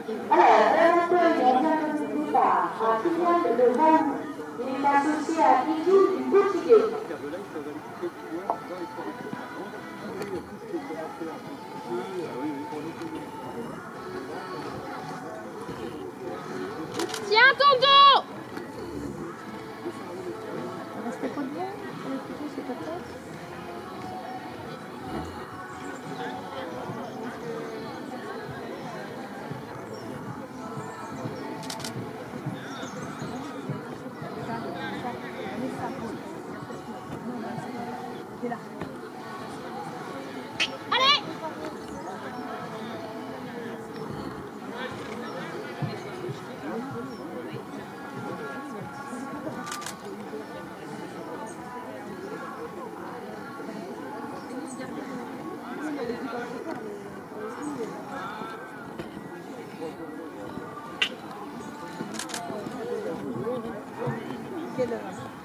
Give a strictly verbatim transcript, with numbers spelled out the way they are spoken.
Alors, l'amateur vient d'intervenir par un final de Valou. Il est associé à Guigui du Boutillier. Tiens ton dos! Restez pas bien, on est plutôt sur ta tête. Allez! Quelle heure?